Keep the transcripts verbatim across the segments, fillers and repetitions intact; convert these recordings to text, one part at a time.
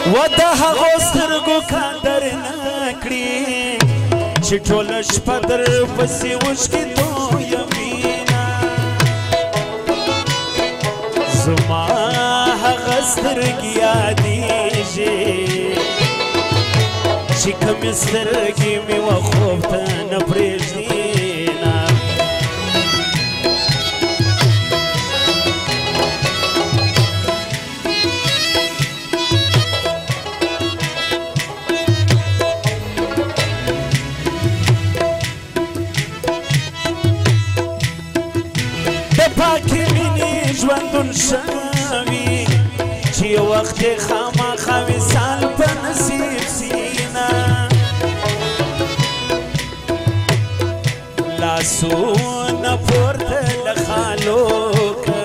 د هغو سترګو قدر نه کړي چې ټوله شپه در پسې اوښکې تویوینه زما هغه سترګې یادېږي چې کومې سترګې مې وه خوب ته نه پرېږدي ژوندون شوي چې یو وخت یې خامخا وصال په نصیب سینه لاسونه پورته له خالو که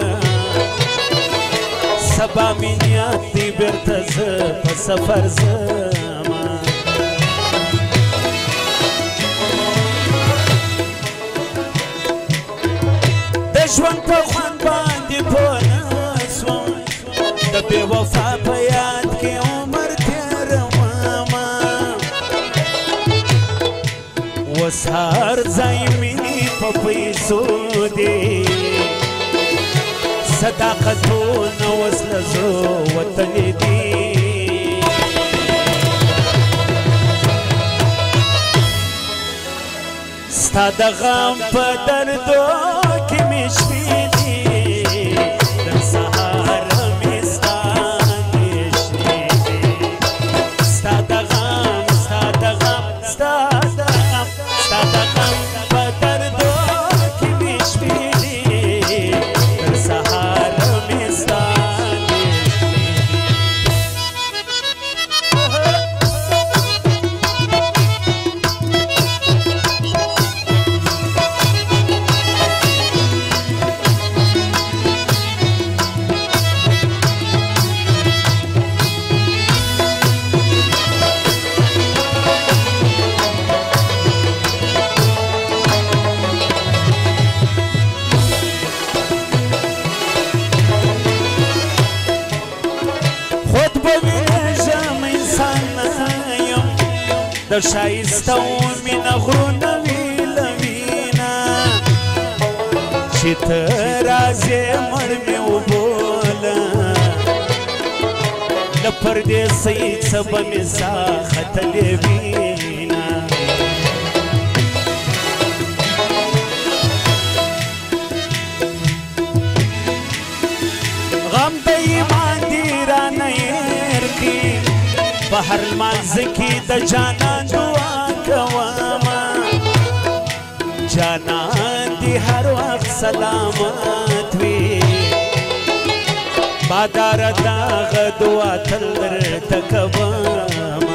سبا مې نیت دی بېرته زه په سفر ځمه د ژوند په خوند باندې پوه نه سوم د بې وفا په یاد کې عمر تېرومه اوس هر ځای مینې په پیسو دی صداقتونه اوس له زړه وتلي دي ستا د غم په دردو کې مې شپې دي تر سهاره مې ستا اندېښنې دي ستا د غم ستا د غم ستا د غم ستا د غم په دردو کې مې شپې دي تر سهاره مې ستا د ښایسته و مینه غرونه ویله وینه چې ته راځې مړ مې وبوله له پردیسۍ څه به مې ساه ختلې وینه غم د ایمان دې رانه هېر کړي په هر لمانځه کې د جانان دعا کومه جانان دې هر وخت سلامت وي باداره دغه دعا تل درته کومه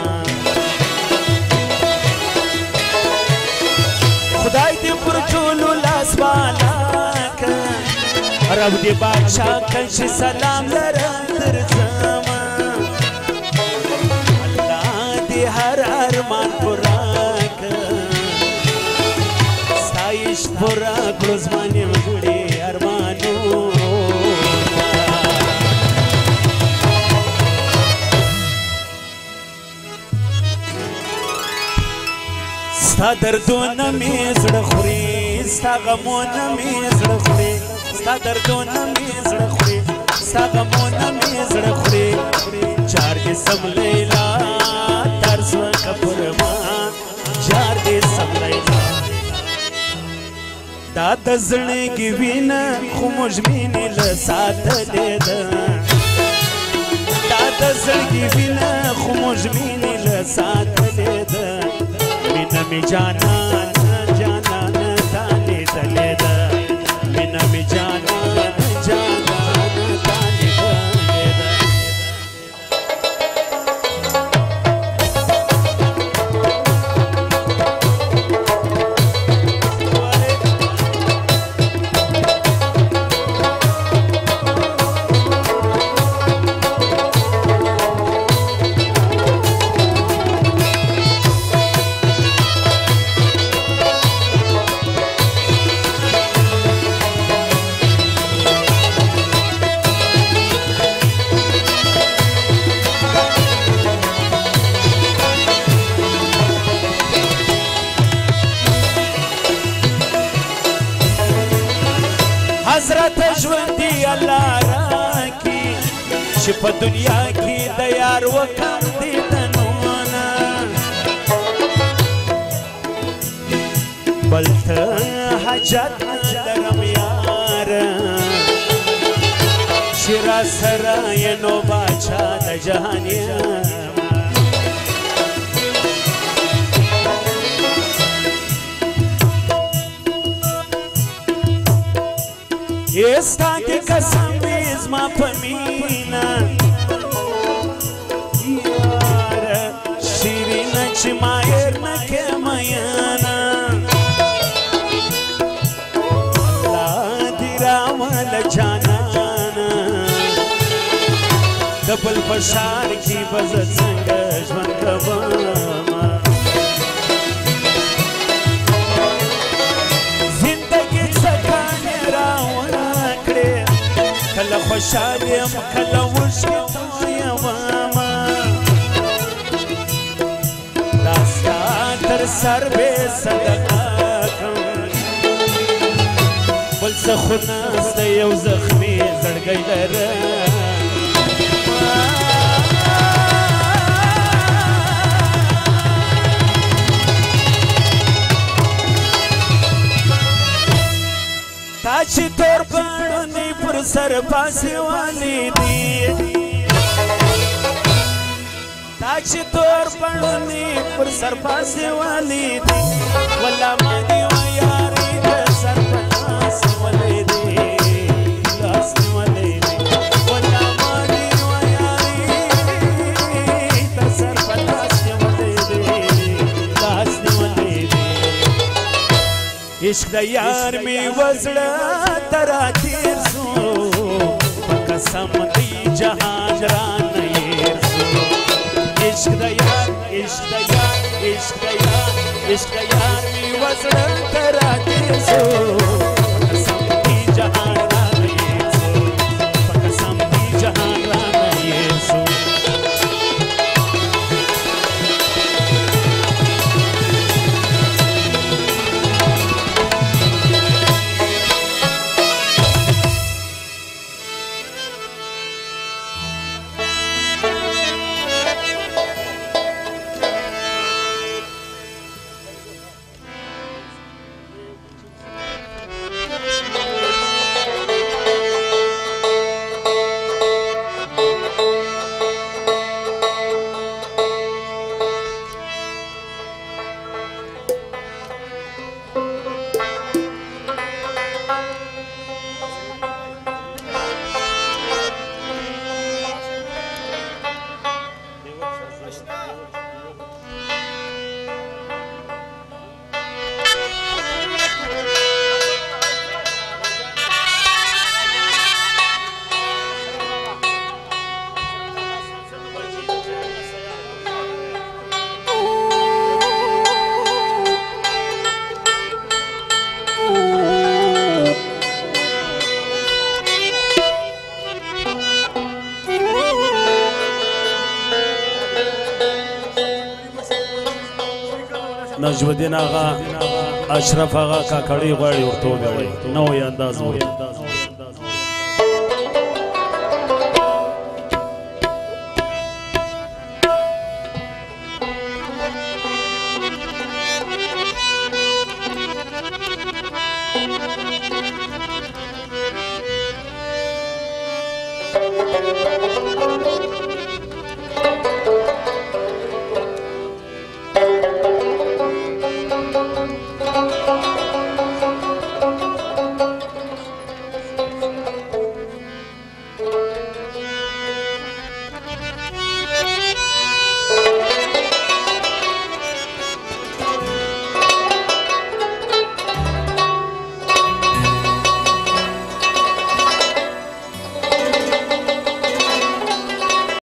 خدای دې پر ټولو لاس بالا که رب دې بادشاه که چې سلام لره درځمه هر ارمان پورا کړه ستا عشق پورا کړو زما نیمګړي ارمانونه ستا دردونه مې زړه خوري ستا غمونه مې زړه خوري ستا دردونه مې زړه خوري ستا غمونه مې زړه خوري چار دې سم لیلا جار دې سم لیلا دا د زړګي وینه خو موږ مینې له ساتلې ده دا د زړګي وینه خو موږ مینې له ساتلې ده مینه مې جانان جانان تا لیدلې ده مینه مې جانان جانان تا لیدلې ده چې په دنیا کې د یار وکم دې تنونه بل ته حاجت نه لرم یاره چې را سره یې نو باچا د جهان یم ستا کې قسم دې زما په مینه یاره شیرینه چې ما هېر نه کړې مینه الله دې راوله جانانه د بل په ښار کې به زه څنګه ژوند کومه کله خوشحال یم کله وږی تویمه دا ستا تر سر بې صدقه کړم بل څه خو نسته یو زخمي زړګی لرم تا چې تور پړونی پر سر پاسې والی دي تا چې تور پړونی پر سر پاسې والی دي والله ما دې و یارې د سر په لاس نیولې دي لاس نیولې دي والله ما دې و یارې د سر په لاس نیولې دي لاس نیولې دي عشق د یار می وزړه ترا تیر سو په قسم دی جهان رانه هېر سو عشق د یار عشق د یار عشق د یار عشق د یار می وزړه ترا تیر سو په قسم دی جهان رانه هېر سو په قسم دی جهان رانه هېر سو نجم الدین آغا اشرف آغا کاکړی غواړي ورته ووایي نوی انداز وایي